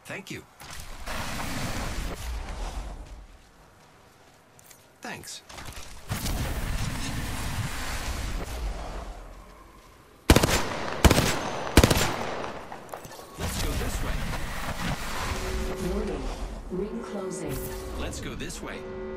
Thank you. Thanks. Let's go this way. Warning. Ring closing. Let's go this way.